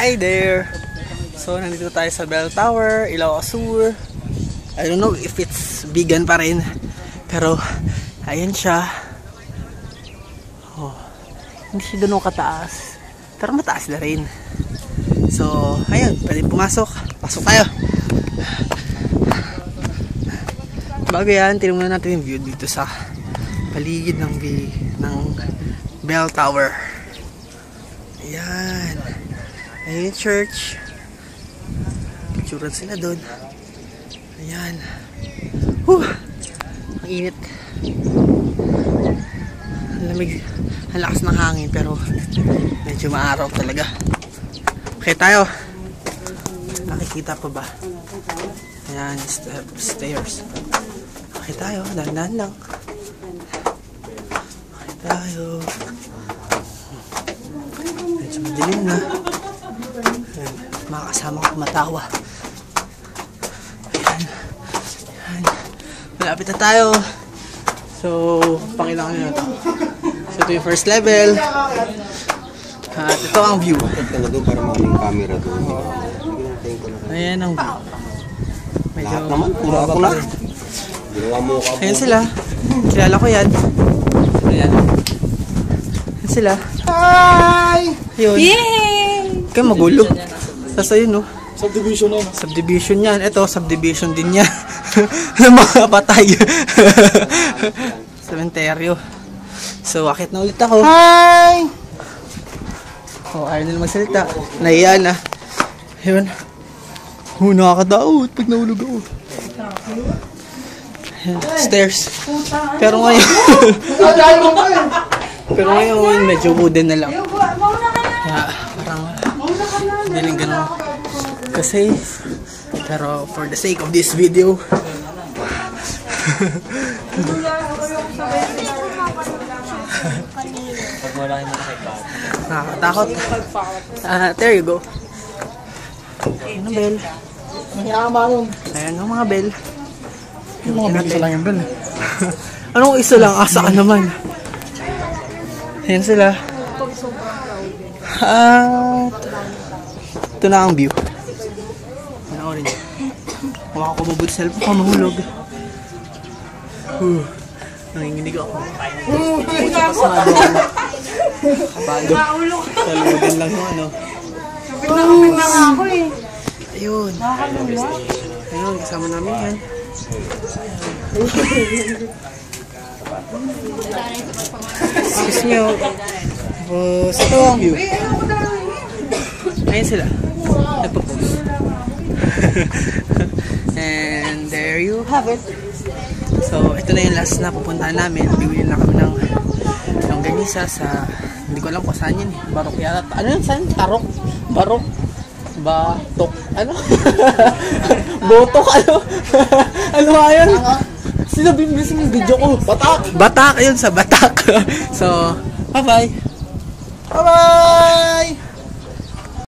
Hi there! So, nandito tayo sa Bell Tower, Ilocos Sur. I don't know if it's vegan pa rin. Pero, ayan siya. Oh, hindi siya ganun kataas. Pero mataas na rin. So, ayun, pwede pumasok. Pasok tayo. Bago yan, tingnan muna natin yung view dito sa paligid ng Bell Tower. Ayan. Ayan yung church. Picturean sila doon. Ayan. Ang init. Ang lamig. Ang lakas ng hangin pero medyo maaraw talaga. Okay tayo. Nakikita pa ba? Ayan, stairs. Okay tayo. Dahan-dahan lang. Okay tayo. Medyo madilim na. Ayan. Mga kasama ko kumatawa. Ayan. Ayan. Malapit na tayo. So, pakilangan nyo na ito. So, ito yung first level. At ito ang view. Para maraming camera doon. Ayan ang view. Medyo lahat naman, puro ako lang. Ayan sila. Kilala ko yan. Ayan. Ayan sila. Hi! Ayun. Yay! Kaya magulo. Tapos ayun, no? Subdivision na yun. Subdivision yan. Ito, subdivision din yan. Ng mga patay. Sementeryo. So, akit na ulit ako. Hi! Oh, ayaw nila magsalita. Nahiya na. Ayun. Nakakadaot pag nahulog ako. Ayan, stairs. Pero ngayon, medyo wooden na lang. Kaya, parang hindi lang ganun ka-safe. Pero for the sake of this video, nakakatakot. There you go. Ayan ang bell. Ayan ang mga bell. Yung mga bell, isa lang yung bell. Anong isa lang? Asa ka naman. Ayan sila. Ito na ang view. Panoorin niyo. Huwag ako mabut sa cellphone ka mahulog. Nanginginig ako. Puti pa sa mga doon. Kabado. Saludan lang yung ano. Nakapit na nga ako eh. Ayun. Ayun, kasama namin yan. Excuse me. Tapos ito ang view. Ayun sila. Nagpo-post. And there you have it. So, ito na yung last na pupuntahan namin. Bibili na kami ng ganisa sa, hindi ko alam kung saan yun eh. Barok yata. Ano yun? Saan? Tarok? Barok? Batok? Ano? Botok? Ano? Ano nga yun? Sinabi mo yung video ko. Batak! Batak! Ayun sa Batak. So, bye-bye! Bye-bye!